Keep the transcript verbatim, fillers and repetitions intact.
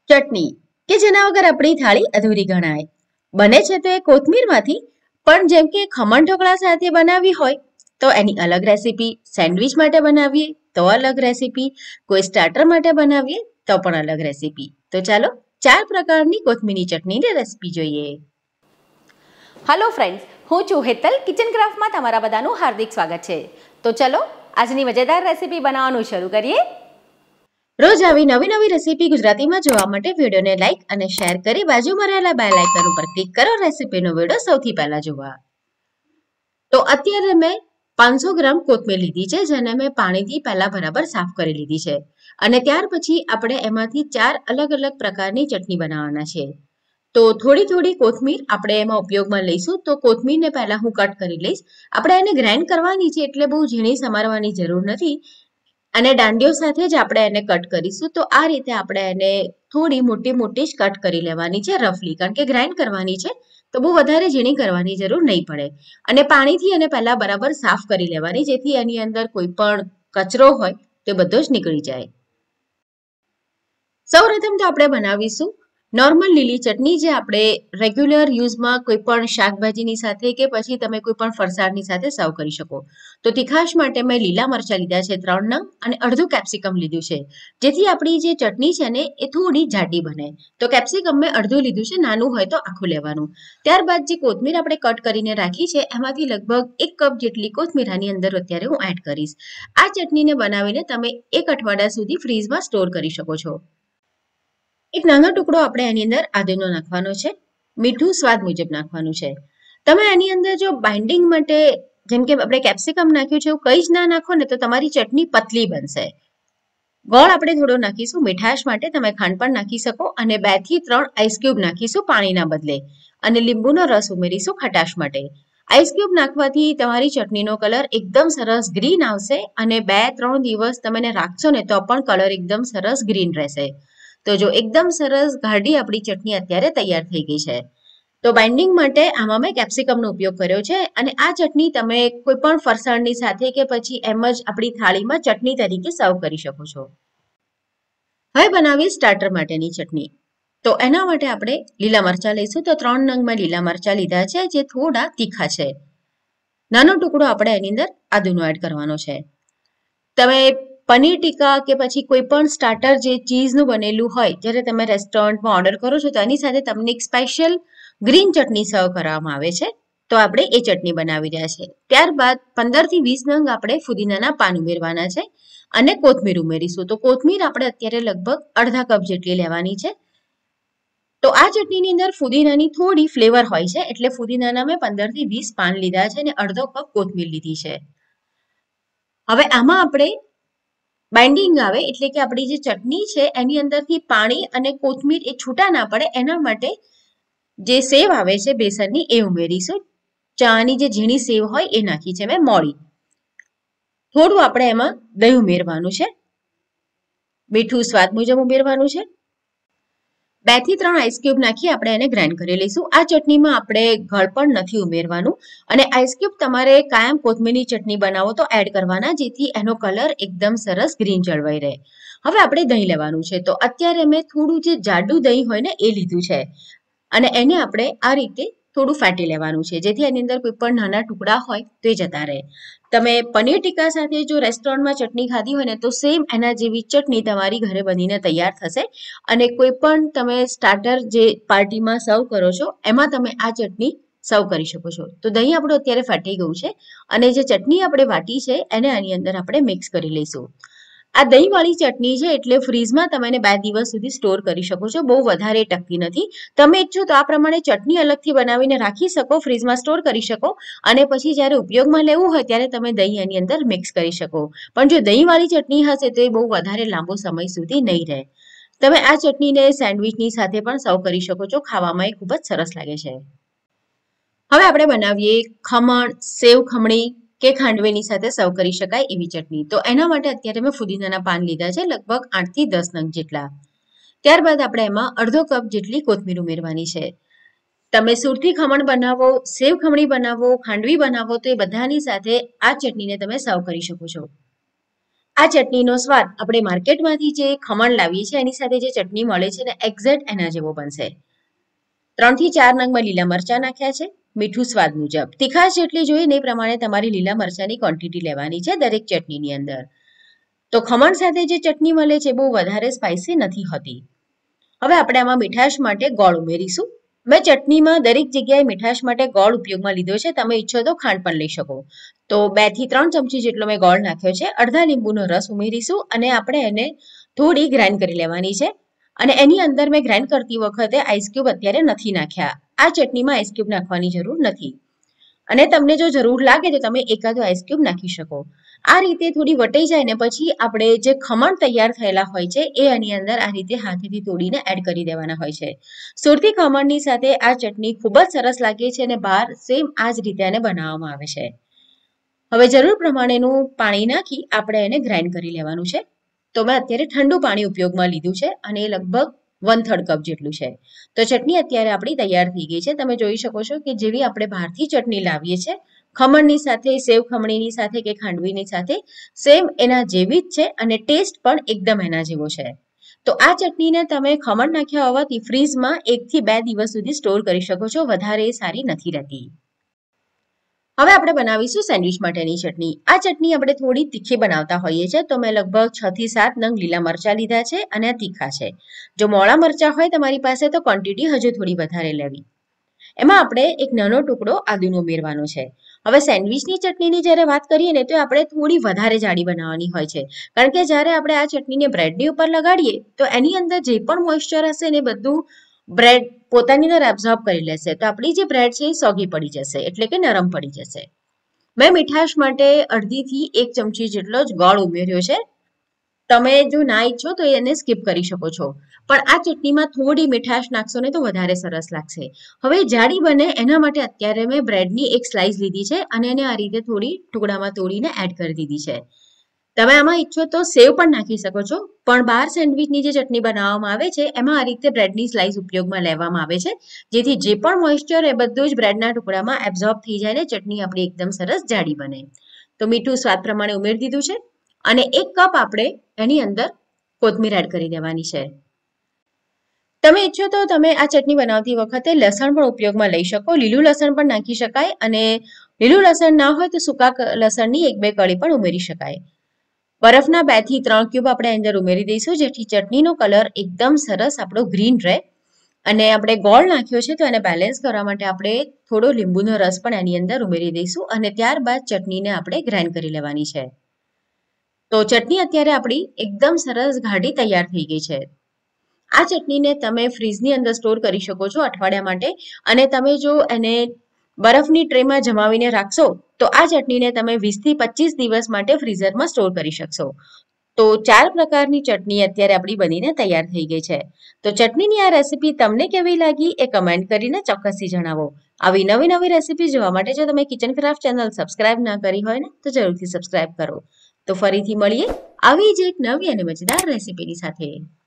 ચટણી કે જેના વગર આપણી થાળી અધૂરી ગણાય. બને છે તો એ કોથમીરમાંથી, પણ જેમ કે ખમણ ઢોકળા સાથે બનાવવી હોય તો એની અલગ રેસીપી, સેન્ડવિચ માટે બનાવીએ તો અલગ રેસીપી, કોઈ સ્ટાર્ટર માટે બનાવીએ તો પણ અલગ રેસીપી. તો ચાલો ચાર પ્રકારની કોથમીરની ચટણીની રેસીપી જોઈએ. હેલો ફ્રેન્ડ્સ, હું છું હેતલ. કિચન ક્રાફ્ટમાં તમારા બધાનું હાર્દિક સ્વાગત છે. તો ચલો આજની મજેદાર રેસીપી બનાવવાનું શરૂ કરીએ. રોજ આવી નવી નવી રેસીપી ગુજરાતીમાં જોવા માટે વિડીયોને લાઈક અને શેર કરી બાજુમાં રહેલા બેલ આઇકન ઉપર ક્લિક કરો રેસીપીનો વિડીયો સૌથી પહેલા જોવા. તો અત્યારે મેં પાંચસો ગ્રામ કોથમીર લીધી છે, જેને મેં પાણીથી પહેલા બરાબર સાફ કરી લીધી છે. અને ત્યાર પછી આપણે એમાંથી ચાર અલગ અલગ પ્રકારની ચટણી બનાવવાના છે. તો થોડી થોડી કોથમીર આપણે એમાં ઉપયોગમાં લઈશું. તો કોથમીરને પહેલા હું કટ કરી લઈશ. આપણે એને ગ્રાઇન્ડ કરવાની છે એટલે બહુ ઝીણી સમારવાની જરૂર નથી. અને દાંડીઓ સાથે જ આપણે એને કટ કરીશું. તો આ રીતે આપણે એને થોડી મોટી મોટી જ કટ કરી લેવાની છે રફલી, કારણ કે ગ્રાઇન્ડ કરવાની છે તો બહુ વધારે ઝીણી કરવાની જરૂર નહીં પડે. અને પાણીથી એને પહેલા બરાબર સાફ કરી લેવાની, જેથી એની અંદર કોઈ પણ કચરો હોય તે બધો જ નીકળી જાય. સૌપ્રથમ તો આપણે બનાવીશું નોર્મલ લીલી ચટણી, જે આપણે રેગ્યુલર યુઝમાં કોઈ પણ શાકભાજીની સાથે કે પછી તમે કોઈ પણ ફરસાણની સાથે સર્વ કરી શકો. તો તીખાશ માટે મેં લીલા મરચાં લીધા છે ત્રણ નંગ અને અડધું કેપ્સિકમ લીધું છે, જેથી આપણી જે ચટણી છે ને એ થોડી જાડી બને. તો કેપ્સિકમ મેં અડધું લીધું છે, નાનું હોય તો આખું લેવાનું. ત્યારબાદ જે કોથમીર આપણે કટ કરીને રાખી છે એમાંથી લગભગ એક કપ જેટલી કોથમીર આની અંદર અત્યારે હું એડ કરીશ. આ ચટણીને બનાવીને તમે એક અઠવાડિયા સુધી ફ્રીઝમાં સ્ટોર કરી શકો છો. એક નાનો ટુકડો આપણે એની અંદર આદુનો નાખવાનો છે. મીઠું સ્વાદ મુજબ નાખવાનું છે. તમે એની અંદર જો બાઇન્ડિંગ માટે, જેમ કે આપણે કેપ્સિકમ નાખ્યું છે એવું કંઈ જ ના નાખો ને તો તમારી ચટણી પતલી બનશે. ગોળ આપણે થોડો નાખીશું મીઠાશ માટે, તમે ખાંડ પણ નાખી શકો. અને બે થી ત્રણ આઈસ ક્યુબ નાખીશું પાણીના બદલે. અને લીંબુનો રસ ઉમેરીશું ખટાશ માટે. આઈસ ક્યુબ નાખવાથી તમારી ચટણીનો કલર એકદમ સરસ ગ્રીન આવશે. અને બે ત્રણ દિવસ તમે એને રાખશો ને તો પણ કલર એકદમ સરસ ગ્રીન રહેશે. તો જો એકદમ સરસ ગાઢી આપણી ચટણી અત્યારે તૈયાર થઈ ગઈ છે. તો બાઇન્ડિંગ માટે આમાં મેં કેપ્સિકમનો ઉપયોગ કર્યો છે. અને આ ચટણી તમે કોઈ પણ ફરસાણની સાથે કે પછી એમ જ આપણી થાળીમાં ચટણી તરીકે સર્વ કરી શકો છો. હવે બનાવીએ સ્ટાર્ટર માટેની ચટણી. તો એના માટે આપણે લીલા મરચાં લઈશું. તો ત્રણ નંગ મેં લીલા મરચાં લીધા છે, જે થોડા તીખા છે. નાનો ટુકડો આપણે એની અંદર આદુનો એડ કરવાનો છે. તમે પનીર ટીકા કે પછી કોઈ પણ સ્ટાર્ટર જે ચીઝનું બનેલું હોય, જ્યારે તમે રેસ્ટોરન્ટમાં ઓર્ડર કરો છો તો એની સાથે તમને એક સ્પેશિયલ ગ્રીન ચટણી સર્વ કરવામાં આવે છે. તો આપણે એ ચટણી બનાવી રહ્યા છે. ત્યારબાદ પંદર થી વીસ નંગ આપણે ફુદીનાના પાન ઉમેરવાના છે અને કોથમીર ઉમેરીશું. તો કોથમીર આપણે અત્યારે લગભગ અડધા કપ જેટલી લેવાની છે. તો આ ચટણીની અંદર ફુદીનાની થોડી ફ્લેવર હોય છે, એટલે ફુદીનાના મેં પંદર થી વીસ પાન લીધા છે અને અડધો કપ કોથમીર લીધી છે. હવે આમાં આપણે બાઇન્ડિંગ આવે, એટલે કે આપણી જે ચટણી છે એની અંદરથી પાણી અને કોથમીર એ છૂટા ના પડે એના માટે જે સેવ આવે છે બેસનની એ ઉમેરીશું. ચાની જે ઝીણી સેવ હોય એ નાખી છે મેં મોળી. થોડું આપણે એમાં દહીં ઉમેરવાનું છે. મીઠું સ્વાદ મુજબ ઉમેરવાનું છે. બે થી ત્રણ આઈસ ક્યુબ નાખી આપણે એને ગ્રાઇન્ડ કરી લઈશું. આ ચટણીમાં આપણે ગળ પણ નથી ઉમેરવાનું. અને આઈસ ક્યુબ તમારે કાયમ કોથમીરની ચટણી બનાવો તો એડ કરવાના, જેથી એનો કલર એકદમ સરસ ગ્રીન જળવાઈ રહે. હવે આપણે દહીં લેવાનું છે. તો અત્યારે મેં થોડું જે જાડું દહીં હોય ને એ લીધું છે. અને એને આપણે આ રીતે થોડું ફેટી લેવાનું છે, જેથી એની અંદર કોઈ પણ નાના ટુકડા હોય તો એ જતા રહે. તમે પનીર ટીકા સાથે જો રેસ્ટોરન્ટમાં ચટણી ખાધી હોય ને તો સેમ એના જેવી ચટણી તમારી ઘરે બનીને તૈયાર થશે. અને કોઈ પણ તમે સ્ટાર્ટર જે પાર્ટીમાં સર્વ કરો છો એમાં તમે આ ચટણી સર્વ કરી શકો છો. તો દહીં આપણું અત્યારે ફાટી ગયું છે અને જે ચટણી આપણે વાટી છે એને આની અંદર આપણે મિક્સ કરી લઈશું. આ દહીંવાળી ચટણી છે એટલે ફ્રીઝમાં તમે એને બે દિવસ સુધી સ્ટોર કરી શકો છો. બહુ વધારે ટકતી નથી. તમે ઈચ્છો તો આ પ્રમાણે ચટણી અલગથી બનાવીને રાખી શકો, ફ્રીઝમાં સ્ટોર કરી શકો અને પછી જ્યારે ઉપયોગમાં લેવું હોય ત્યારે તમે દહીં એની અંદર મિક્સ કરી શકો. પણ જો દહીંવાળી ચટણી હશે તો એ બહુ વધારે લાંબો સમય સુધી નહીં રહે. તમે આ ચટણીને સેન્ડવિચની સાથે પણ સર્વ કરી શકો છો. ખાવામાં એ ખૂબ જ સરસ લાગે છે. હવે આપણે બનાવીએ ખમણ, સેવ ખમણી કે ખાંડવીની સાથે સર્વ કરી શકાય એવી ચટણી. તો એના માટે અત્યારે મેં ફુદીનાના પાન લીધા છે, લગભગ આઠ થી દસ નંગ જેટલા. ત્યારબાદ આપણે એમાં અડધો કપ જેટલી કોથમીર ઉમેરવાની છે. તમે સુરતી ખમણ બનાવો, સેવ ખમણી બનાવો, ખાંડવી બનાવો તો એ બધાની સાથે આ ચટણીને તમે સર્વ કરી શકો છો. આ ચટણીનો સ્વાદ આપણે માર્કેટમાંથી જે ખમણ લાવીએ છીએ એની સાથે જે ચટણી મળે છે ને એક્ઝેક્ટ એના જેવો બનશે. ત્રણ થી ચાર નંગમાં લીલા મરચાં નાખ્યા છે. મીઠું સ્વાદ મુજબ. તીખાશ જેટલી જોઈએ ને એ પ્રમાણે તમારી લીલા મરચાંની ક્વોન્ટિટી લેવાની છે દરેક ચટણીની અંદર. તો ખમણ સાથે જે ચટણી મળે છે બહુ વધારે સ્પાઇસી નથી હોતી. હવે આપણે આમાં મીઠાશ માટે ગોળ ઉમેરીશું. મેં ચટણીમાં દરેક જગ્યાએ મીઠાશ માટે ગોળ ઉપયોગમાં લીધો છે. તમે ઈચ્છો તો ખાંડ પણ લઈ શકો. તો બે થી ત્રણ ચમચી જેટલો મેં ગોળ નાખ્યો છે. અડધા લીંબુનો રસ ઉમેરીશું અને આપણે એને થોડી ગ્રાઇન્ડ કરી લેવાની છે. અને એની અંદર મેં ગ્રાઇન્ડ કરતી વખતે આઈસ ક્યુબ અત્યારે નથી નાખ્યા. આ ચટણીમાં આઈસ ક્યુબ નાખવાની જરૂર નથી. અને તમને જો જરૂર લાગે તો તમે એકાદો આઈસ ક્યુબ નાખી શકો. આ રીતે થોડી વટાઈ જાય ને પછી આપણે જે ખમણ તૈયાર થયેલા હોય છે એ એની અંદર આ રીતે હાથેથી તોડીને એડ કરી દેવાના હોય છે. સુરતી ખમણની સાથે આ ચટણી ખૂબ જ સરસ લાગે છે અને બહાર સેમ આ જ રીતે એને બનાવવામાં આવે છે. હવે જરૂર પ્રમાણેનું પાણી નાખી આપણે એને ગ્રાઇન્ડ કરી લેવાનું છે. તો મેં અત્યારે ઠંડુ પાણી ઉપયોગમાં લીધું છે અને એ લગભગ વન થર્ડ કપ જેટલું છે. તો ચટણી અત્યારે આપણી તૈયાર થઈ ગઈ છે. તમે જોઈ શકો છો કે જેવી આપણે બહારથી ચટણી લાવીએ છીએ ખમણની સાથે, સેવ ખમણીની સાથે કે ખાંડવીની સાથે સેમ એના જેવી જ છે અને ટેસ્ટ પણ એકદમ એના જેવો છે. તો આ ચટણીને તમે ખમણ નાખ્યા હોવાથી ફ્રીઝમાં એક થી બે દિવસ સુધી સ્ટોર કરી શકો છો. વધારે એ સારી નથી રહેતી. હવે આપણે બનાવીશું સેન્ડવિચ માટેની ચટણી. આ ચટણી આપણે થોડી તીખી બનાવતા હોઈએ છીએ. તો મેં લગભગ છ થી સાત નંગ લીલા મરચાં લીધા છે અને આ તીખા છે. જો મોળા મરચાં હોય તમારી પાસે તો ક્વોન્ટિટી હજુ થોડી વધારે લેવી. એમાં આપણે એક નાનો ટુકડો આદુનો ઉમેરવાનો છે. હવે સેન્ડવિચની ચટણીની જ્યારે વાત કરીએ ને તો આપણે થોડી વધારે જાડી બનાવવાની હોય છે. કારણ કે જ્યારે આપણે આ ચટણીને બ્રેડની ઉપર લગાડીએ તો એની અંદર જે પણ મોઇશ્ચર હશે ને બધું બ્રેડ પોતાની અંદર એબ્ઝોર્બ કરી લેશે. તો આપણી જે બ્રેડ છે એ સોગી પડી જશે, એટલે કે નરમ પડી જશે. મેં મીઠાશ માટે અડધીથી એક ચમચી જેટલો જ ગોળ ઉમેર્યો છે. તમે જો ના ઈચ્છો તો એને સ્કીપ કરી શકો છો. પણ આ ચટણીમાં થોડી મીઠાશ નાખશો ને તો વધારે સરસ લાગશે. હવે જાડી બને એના માટે અત્યારે મેં બ્રેડની એક સ્લાઇસ લીધી છે અને એને આ રીતે થોડી ટુકડામાં તોડીને એડ કરી દીધી છે. તમે આમાં ઈચ્છો તો સેવ પણ નાખી શકો છો. પણ બહાર સેન્ડવિચની જે ચટણી બનાવવામાં આવે છે એમાં આ રીતે બ્રેડની સ્લાઇસ ઉપયોગમાં લેવામાં આવે છે. જેથી જે પણ મોઇશ્ચર એ બધું જ બ્રેડના ટુકડામાં એબ્ઝોર્બ થઈ જાય ને ચટણી આપણી એકદમ સરસ જાડી બને. તો મીઠું સ્વાદ પ્રમાણે ઉમેરી દીધું છે અને એક કપ આપણે એની અંદર કોથમીર એડ કરી દેવાની છે. તમે ઈચ્છો તો તમે આ ચટણી બનાવતી વખતે લસણ પણ ઉપયોગમાં લઈ શકો. લીલું લસણ પણ નાખી શકાય અને લીલું લસણ ના હોય તો સૂકા લસણની એક બે કળી પણ ઉમેરી શકાય. બરફના બે થી ત્રણ ક્યુબ આપણે અંદર ઉમેરી દઈશું જેથી ચટણીનો કલર એકદમ સરસ આપણો ગ્રીન રહે. અને આપણે ગોળ નાખ્યો છે તો એને બેલેન્સ કરવા માટે આપણે થોડો લીંબુનો રસ પણ એની અંદર ઉમેરી દઈશું અને ત્યારબાદ ચટણીને આપણે ગ્રાઇન્ડ કરી લેવાની છે. તો ચટણી અત્યારે આપણી એકદમ સરસ ઘાટી તૈયાર થઈ ગઈ છે. આ ચટણીને તમે ફ્રીઝની અંદર સ્ટોર કરી શકો છો અઠવાડિયા માટે. અને તમે જો એને બરફની ટ્રેમાં જમાવીને રાખશો તો આ ચટણીને તમે વીસ થી પચીસ દિવસ માટે ફ્રીઝરમાં સ્ટોર કરી શકશો. તો ચાર પ્રકારની ચટણી અત્યારે આપણી બનીને તૈયાર થઈ ગઈ છે. તો ચટણીની આ રેસીપી તમને કેવી લાગી એ કમેન્ટ કરીને ચોક્કસથી જણાવો. આવી નવી નવી રેસીપી જોવા માટે જો તમે કિચન ક્રાફ્ટ ચેનલ સબસ્ક્રાઇબ ના કરી હોય ને તો જરૂરથી સબસ્ક્રાઇબ કરો. તો ફરીથી મળીએ આવી જ એક નવી અને મજેદાર રેસીપીની સાથે.